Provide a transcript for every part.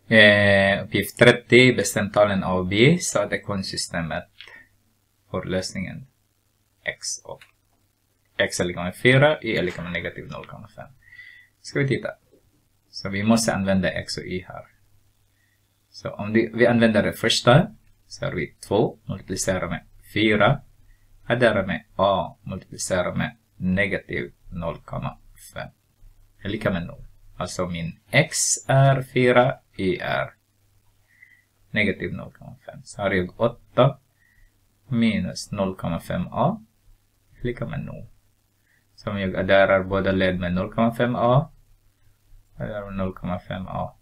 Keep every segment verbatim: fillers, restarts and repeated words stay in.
Eh, uppgift trettio, bestäm talen A och B så att ekvationsystemet får lösningen x och x är lika med fyra, y är lika med negativ noll komma fem. Ska vi titta. Så vi måste använda x och y här. Så om vi använder det första så har vi två multiplicerar med fyra. Addera med a multiplicerar med negativ noll komma fem. Är lika med noll. Alltså min x är fyra, y är negativ noll komma fem. Så har jag åtta minus noll komma fem a är lika med noll. Så om jag adderar båda led med noll komma fem a, adderar med noll komma fem a,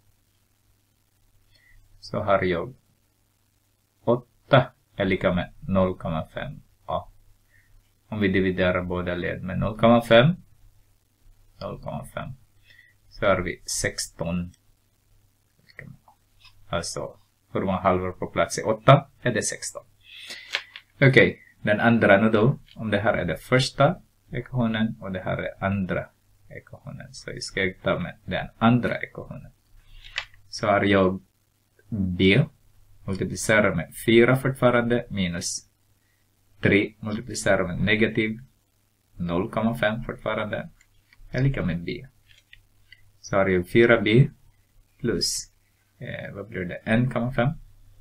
så har jag åtta är lika med noll komma fem a. Om vi dividerar båda led med noll komma fem, noll komma fem, så har vi sexton. Alltså, hur många halvor på plats är åtta är det sexton. Okej, okay, den andra nu då. Om det här är det första ekvationen och det här är andra ekvationen. Så jag ska ta med den andra ekvationen. Så har jag b multiplicerar med fyra fortfarande minus tre multiplicerar med negativ noll komma fem fortfarande är lika med b. Så har jag fyra b plus eh, vad blir det? en komma fem.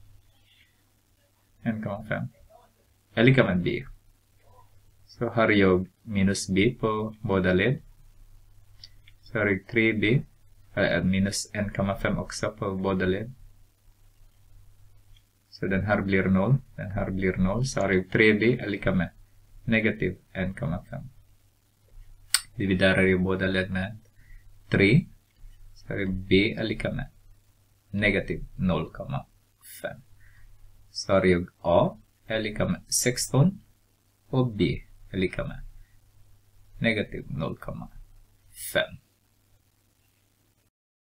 en komma fem är lika med b. Så har jag minus b på båda led. Så har jag tre b äh, minus en komma fem också på båda led. Så den här blir noll. Den här blir noll. Så har jag tre b är lika med negativ en komma fem. Dividerar jag båda led med tre. Så har jag b är lika med negativ noll komma fem. Så har jag a är lika med sexton. Och b är lika med negativ noll komma fem.